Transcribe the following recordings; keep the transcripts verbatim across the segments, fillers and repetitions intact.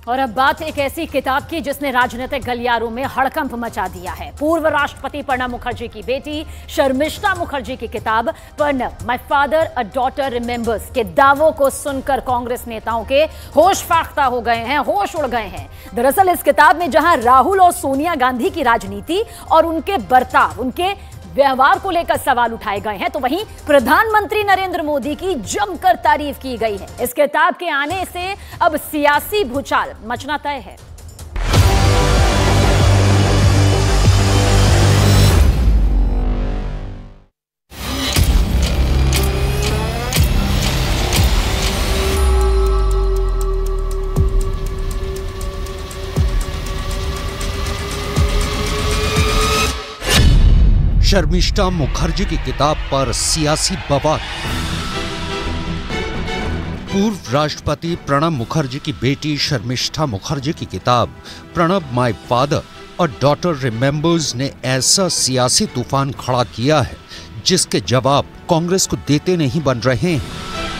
और अब बात एक ऐसी किताब की जिसने राजनीतिक गलियारों में हड़कंप मचा दिया है। पूर्व राष्ट्रपति प्रणब मुखर्जी की बेटी शर्मिष्ठा मुखर्जी की किताब Pranab my father a daughter remembers के दावों को सुनकर कांग्रेस नेताओं के होश फाख्ता हो गए हैं, होश उड़ गए हैं। दरअसल इस किताब में जहां राहुल और सोनिया गांधी की राजनीति और उनके बर्ताव, उनके व्यवहार को लेकर सवाल उठाए गए हैं, तो वहीं प्रधानमंत्री नरेंद्र मोदी की जमकर तारीफ की गई है। इस किताब के आने से अब सियासी भूचाल मचना तय है। शर्मिष्ठा मुखर्जी की किताब पर सियासी बवाल। पूर्व राष्ट्रपति प्रणब मुखर्जी की बेटी शर्मिष्ठा मुखर्जी की किताब प्रणब माय फादर और डॉटर रिमेंबर्स ने ऐसा सियासी तूफान खड़ा किया है जिसके जवाब कांग्रेस को देते नहीं बन रहे हैं।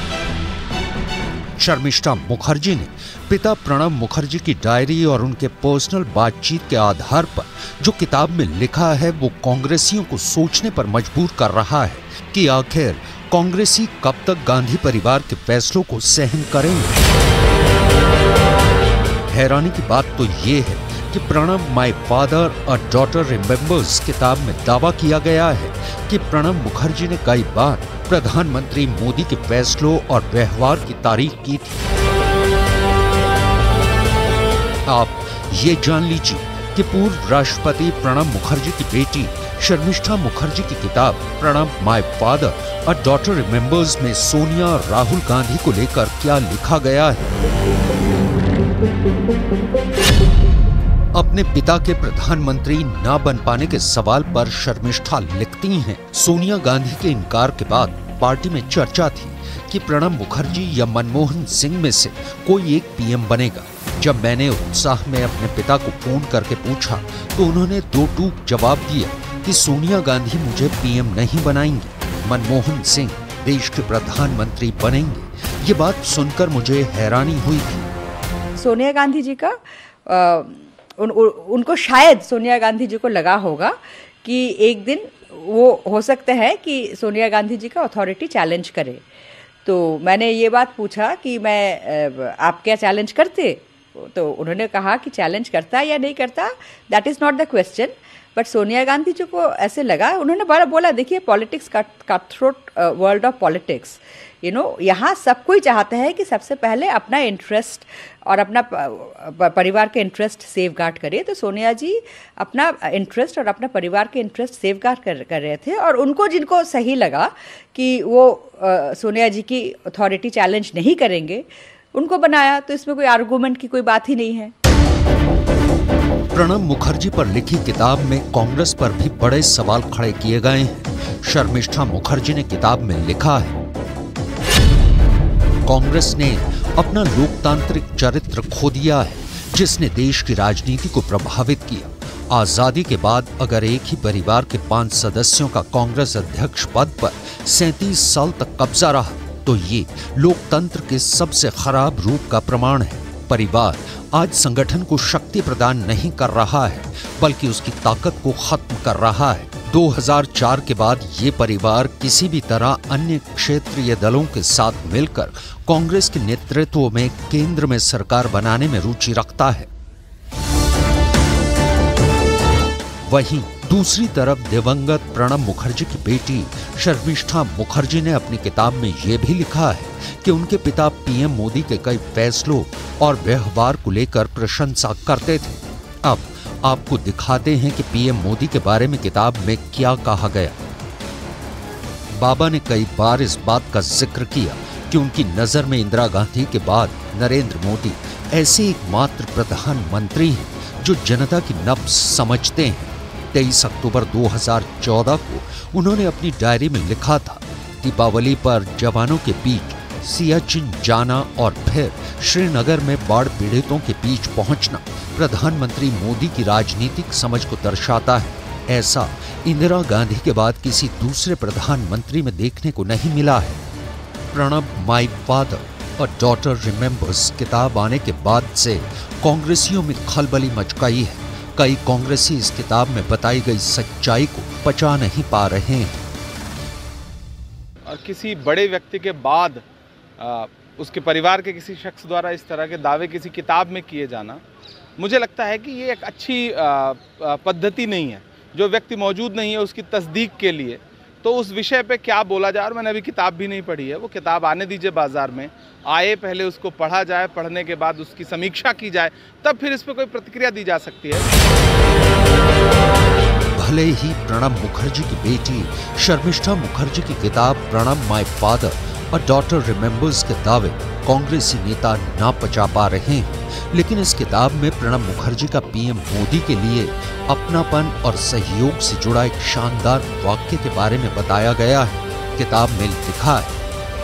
शर्मिष्ठा मुखर्जी ने पिता प्रणब मुखर्जी की डायरी और उनके पर्सनल बातचीत के आधार पर जो किताब में लिखा है वो कांग्रेसियों को सोचने पर मजबूर कर रहा है कि आखिर कांग्रेसी कब तक गांधी परिवार के फैसलों को सहन करेंगे। हैरानी की बात तो ये है कि प्रणब माय फादर और डॉटर रिमेंबर्स किताब में दावा किया गया है कि प्रणब मुखर्जी ने कई बार प्रधानमंत्री मोदी के फैसलों और व्यवहार की तारीफ की थी। आप ये जान लीजिए कि पूर्व राष्ट्रपति प्रणब मुखर्जी की बेटी शर्मिष्ठा मुखर्जी की किताब प्रणब माय फादर और डॉटर रिमेंबर्स में सोनिया और राहुल गांधी को लेकर क्या लिखा गया है। अपने पिता के प्रधानमंत्री न बन पाने के सवाल पर शर्मिष्ठा लिखती हैं, सोनिया गांधी के इनकार के बाद पार्टी में चर्चा थी कि प्रणब मुखर्जी या मनमोहन सिंह में से कोई एक पीएम बनेगा। जब मैंने उत्साह में अपने पिता को फोन करके पूछा तो उन्होंने दो टूक जवाब दिया कि सोनिया गांधी मुझे पीएम नहीं बनाएंगी, मनमोहन सिंह देश के प्रधानमंत्री बनेंगे। ये बात सुनकर मुझे हैरानी हुई थी। सोनिया गांधी जी का आ, उन, उ, उनको शायद सोनिया गांधी जी को लगा होगा कि एक दिन वो हो सकता है कि सोनिया गांधी जी का अथॉरिटी चैलेंज करे। तो मैंने ये बात पूछा कि मैं आप क्या चैलेंज करते, तो उन्होंने कहा कि चैलेंज करता या नहीं करता that is not the question, but Sonia Gandhi ji को ऐसे लगा, उन्होंने बड़ा बोला देखिए पॉलिटिक्स का cut throat world of politics, you know यहाँ सब कोई चाहता है कि सबसे पहले अपना इंटरेस्ट और अपना परिवार के इंटरेस्ट सेव गार्ड करे। तो सोनिया जी अपना इंटरेस्ट और अपना परिवार के इंटरेस्ट सेव गार्ड कर कर रहे थे और उनको जिनको सही लगा कि वो आ, सोनिया जी की अथॉरिटी चैलेंज नहीं करेंगे उनको बनाया। तो इसमें कोई आर्गूमेंट की कोई बात ही नहीं है। प्रणब मुखर्जी पर लिखी किताब में कांग्रेस पर भी बड़े सवाल खड़े किए गए हैं। शर्मिष्ठा मुखर्जी ने किताब में लिखा है, कांग्रेस ने अपना लोकतांत्रिक चरित्र खो दिया है जिसने देश की राजनीति को प्रभावित किया। आजादी के बाद अगर एक ही परिवार के पांच सदस्यों का कांग्रेस अध्यक्ष पद पर सैंतीस साल तक कब्जा रहा तो ये लोकतंत्र के सबसे खराब रूप का प्रमाण है। परिवार आज संगठन को शक्ति प्रदान नहीं कर रहा है बल्कि उसकी ताकत को खत्म कर रहा है। दो हज़ार चार के बाद ये परिवार किसी भी तरह अन्य क्षेत्रीय दलों के साथ मिलकर कांग्रेस के नेतृत्व में केंद्र में सरकार बनाने में रुचि रखता है। वहीं दूसरी तरफ दिवंगत प्रणब मुखर्जी की बेटी शर्मिष्ठा मुखर्जी ने अपनी किताब में ये भी लिखा है कि उनके पिता पीएम मोदी के कई फैसलों और व्यवहार को लेकर प्रशंसा करते थे। अब आपको दिखाते हैं कि पीएम मोदी के बारे में किताब में क्या कहा गया। बाबा ने कई बार इस बात का जिक्र किया कि उनकी नजर में इंदिरा गांधी के बाद नरेंद्र मोदी ऐसे एकमात्र प्रधानमंत्री हैं जो जनता की नब्ज समझते हैं। तेईस अक्टूबर दो हज़ार चौदह को उन्होंने अपनी डायरी में लिखा था, दीपावली पर जवानों के बीच सियाचिन जाना और फिर श्रीनगर में बाढ़ पीड़ितों के बीच पहुंचना प्रधानमंत्री मोदी की राजनीतिक समझ को दर्शाता है। ऐसा इंदिरा गांधी के बाद किसी दूसरे प्रधानमंत्री में देखने को नहीं मिला है। प्रणब माय फादर और डॉटर रिमेंबर्स किताब आने के बाद से कांग्रेसियों में खलबली मच गई है। कई कांग्रेसी इस किताब में बताई गई सच्चाई को पचा नहीं पा रहे हैं। और किसी बड़े व्यक्ति के बाद आ, उसके परिवार के किसी शख्स द्वारा इस तरह के दावे किसी किताब में किए जाना, मुझे लगता है कि ये एक अच्छी पद्धति नहीं है। जो व्यक्ति मौजूद नहीं है उसकी तस्दीक के लिए तो उस विषय पे क्या बोला जाए। और मैंने अभी किताब भी नहीं पढ़ी है, वो किताब आने दीजिए बाजार में, आए पहले उसको पढ़ा जाए, पढ़ने के बाद उसकी समीक्षा की जाए, तब फिर इस पर कोई प्रतिक्रिया दी जा सकती है। भले ही प्रणब मुखर्जी की बेटी शर्मिष्ठा मुखर्जी की किताब Pranab my father a daughter remembers के दावे कांग्रेसी नेता ना पचा पा रहे हैं, लेकिन इस किताब में प्रणब मुखर्जी का पीएम मोदी के लिए अपनापन और सहयोग से जुड़ा एक शानदार वाक्य के बारे में बताया गया है। किताब में लिखा है,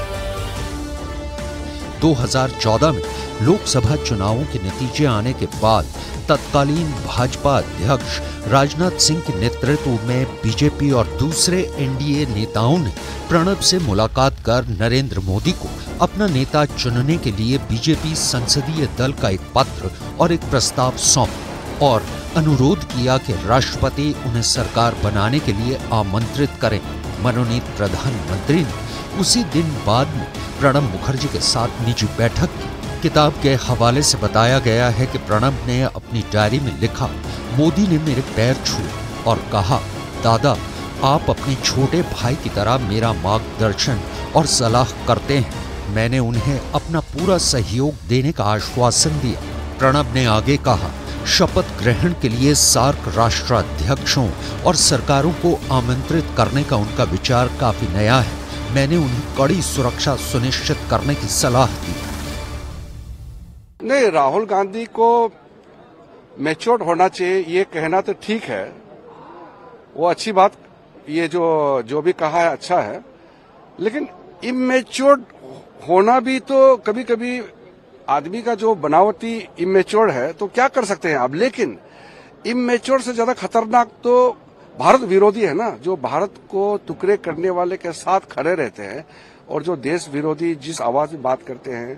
दो हज़ार चौदह में लोकसभा चुनावों के नतीजे आने के बाद तत्कालीन भाजपा अध्यक्ष राजनाथ सिंह के नेतृत्व में बीजेपी और दूसरे एनडीए नेताओं ने प्रणब से मुलाकात कर नरेंद्र मोदी को अपना नेता चुनने के लिए बीजेपी संसदीय दल का एक पत्र और एक प्रस्ताव सौंपा और अनुरोध किया कि राष्ट्रपति उन्हें सरकार बनाने के लिए आमंत्रित करें। मनोनीत प्रधानमंत्री ने उसी दिन बाद में प्रणब मुखर्जी के साथ निजी बैठक की। किताब के हवाले से बताया गया है कि प्रणब ने अपनी डायरी में लिखा, मोदी ने मेरे पैर छुए और कहा, दादा आप अपने छोटे भाई की तरह मेरा मार्गदर्शन और सलाह करते हैं। मैंने उन्हें अपना पूरा सहयोग देने का आश्वासन दिया। प्रणब ने आगे कहा, शपथ ग्रहण के लिए सार्क राष्ट्राध्यक्षों और सरकारों को आमंत्रित करने का उनका विचार काफी नया है। मैंने उन्हें कड़ी सुरक्षा सुनिश्चित करने की सलाह दी। नहीं, राहुल गांधी को मैच्योर्ड होना चाहिए ये कहना तो ठीक है, वो अच्छी बात, ये जो जो भी कहा है अच्छा है, लेकिन इमेच्योर्ड होना भी तो कभी कभी आदमी का जो बनावटी इमेच्योर्ड है तो क्या कर सकते हैं आप। लेकिन इमेच्योर्ड से ज्यादा खतरनाक तो भारत विरोधी है ना, जो भारत को टुकड़े करने वाले के साथ खड़े रहते हैं और जो देश विरोधी जिस आवाज में बात करते हैं।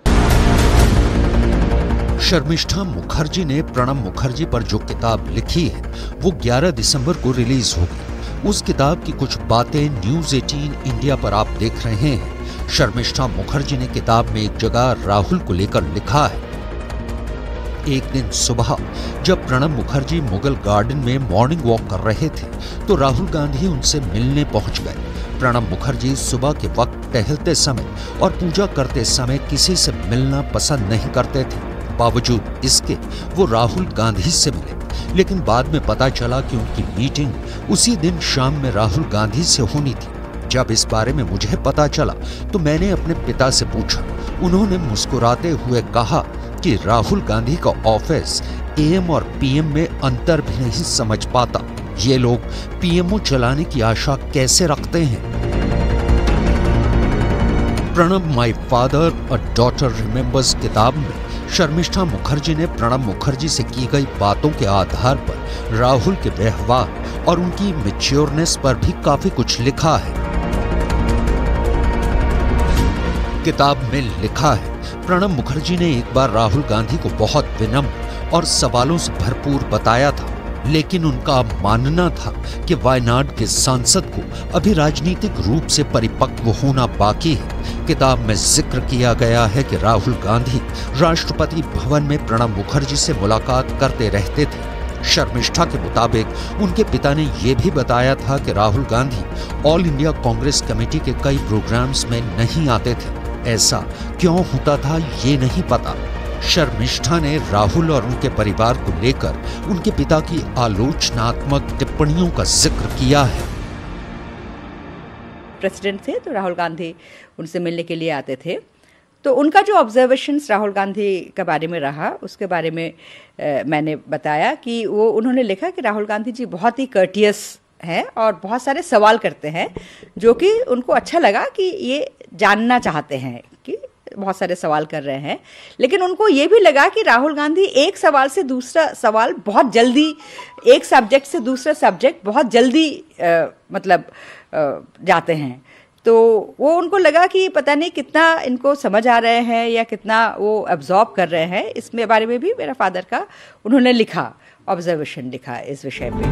शर्मिष्ठा मुखर्जी ने प्रणब मुखर्जी पर जो किताब लिखी है वो ग्यारह दिसंबर को रिलीज होगी। उस किताब की कुछ बातें न्यूज अठारह इंडिया पर आप देख रहे हैं। शर्मिष्ठा मुखर्जी ने किताब में एक जगह राहुल को लेकर लिखा है, एक दिन सुबह जब प्रणब मुखर्जी मुगल गार्डन में मॉर्निंग वॉक कर रहे थे तो राहुल गांधी उनसे मिलने पहुंच गए। प्रणब मुखर्जी सुबह के वक्त टहलते समय और पूजा करते समय किसी से मिलना पसंद नहीं करते थे। बावजूद इसके वो राहुल गांधी से मिले, लेकिन बाद में पता चला कि उनकी मीटिंग उसी दिन शाम में राहुल गांधी से होनी थी। जब इस बारे में मुझे पता चला तो मैंने अपने पिता से पूछा। उन्होंने मुस्कुराते हुए कहा कि राहुल गांधी का ऑफिस एएम और पीएम में अंतर भी नहीं समझ पाता। ये लोग पीएमओ चलाने की आशा कैसे रखते हैं। Pranab my father a daughter remembers किताब में शर्मिष्ठा मुखर्जी ने प्रणब मुखर्जी से की गई बातों के आधार पर राहुल के व्यवहार और उनकी मैच्योरनेस पर भी काफी कुछ लिखा है। किताब में लिखा है, प्रणब मुखर्जी ने एक बार राहुल गांधी को बहुत विनम्र और सवालों से भरपूर बताया था, लेकिन उनका मानना था कि वायनाड के सांसद को अभी राजनीतिक रूप से परिपक्व होना बाकी है। किताब में जिक्र किया गया है कि राहुल गांधी राष्ट्रपति भवन में प्रणब मुखर्जी से मुलाकात करते रहते थे। शर्मिष्ठा के मुताबिक उनके पिता ने यह भी बताया था कि Rahul Gandhi all India Congress committee के कई प्रोग्राम्स में नहीं आते थे। ऐसा क्यों होता था ये नहीं पता। शर्मिष्ठा ने राहुल और उनके परिवार को लेकर उनके पिता की आलोचनात्मक टिप्पणियों का जिक्र किया है। प्रेसिडेंट थे तो राहुल गांधी उनसे मिलने के लिए आते थे, तो उनका जो ऑब्जर्वेशंस राहुल गांधी के बारे में रहा उसके बारे में आ, मैंने बताया कि वो उन्होंने लिखा कि राहुल गांधी जी बहुत ही कर्टियस हैं और बहुत सारे सवाल करते हैं, जो कि उनको अच्छा लगा कि ये जानना चाहते हैं कि बहुत सारे सवाल कर रहे हैं। लेकिन उनको ये भी लगा कि राहुल गांधी एक सवाल से दूसरा सवाल बहुत जल्दी, एक सब्जेक्ट से दूसरा सब्जेक्ट बहुत जल्दी आ, मतलब आ, जाते हैं। तो वो उनको लगा कि पता नहीं कितना इनको समझ आ रहे हैं या कितना वो एब्जॉर्ब कर रहे हैं, इसमें बारे में भी मेरा फादर का उन्होंने लिखा, ऑब्जर्वेशन लिखा इस विषय पे।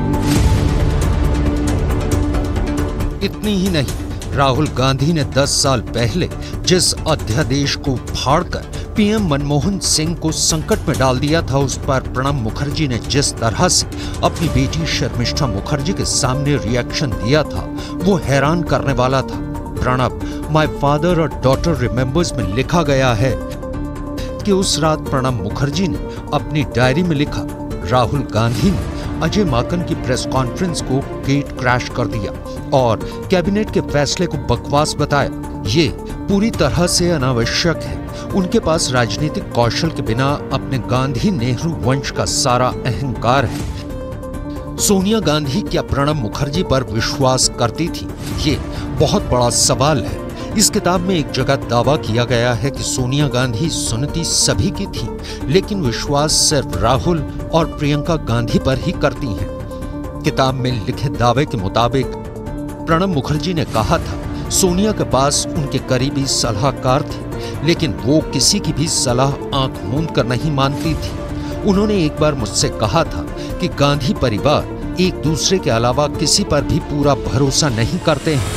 इतनी ही नहीं, राहुल गांधी ने दस साल पहले जिस अध्यादेश को फाड़कर पीएम मनमोहन सिंह को संकट में डाल दिया था, उस पर प्रणब मुखर्जी ने जिस तरह से अपनी बेटी शर्मिष्ठा मुखर्जी के सामने रिएक्शन दिया था, वो हैरान करने वाला था। प्रणब माय फादर और डॉटर रिमेंबर्स में लिखा गया है कि उस रात प्रणब मुखर्जी ने अपनी डायरी में लिखा, राहुल गांधी ने अजय माकन की प्रेस कॉन्फ्रेंस को गेट क्रैश कर दिया और कैबिनेट के फैसले को बकवास बताया। ये पूरी तरह से अनावश्यक है। उनके पास राजनीतिक कौशल के बिना अपने गांधी नेहरू वंश का सारा अहंकार है। सोनिया गांधी क्या प्रणब मुखर्जी पर विश्वास करती थी, ये बहुत बड़ा सवाल है। इस किताब में एक जगह दावा किया गया है कि सोनिया गांधी सुनती सभी की थी, लेकिन विश्वास सिर्फ राहुल और प्रियंका गांधी पर ही करती हैं। किताब में लिखे दावे के मुताबिक प्रणब मुखर्जी ने कहा था, सोनिया के पास उनके करीबी सलाहकार थे, लेकिन वो किसी की भी सलाह आंख मूंद कर नहीं मानती थी। उन्होंने एक बार मुझसे कहा था कि गांधी परिवार एक दूसरे के अलावा किसी पर भी पूरा भरोसा नहीं करते हैं।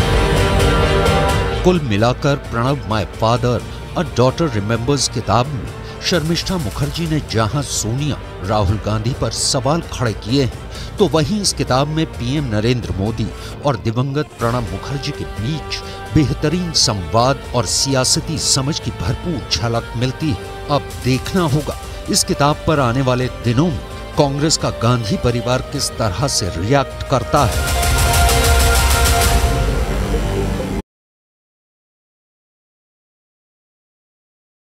कुल मिलाकर Pranab my father a daughter remembers किताब में शर्मिष्ठा मुखर्जी ने जहां सोनिया राहुल गांधी पर सवाल खड़े किए हैं, तो वहीं इस किताब में पीएम नरेंद्र मोदी और दिवंगत प्रणब मुखर्जी के बीच बेहतरीन संवाद और सियासती समझ की भरपूर झलक मिलती है। अब देखना होगा इस किताब पर आने वाले दिनों में कांग्रेस का गांधी परिवार किस तरह से रिएक्ट करता है।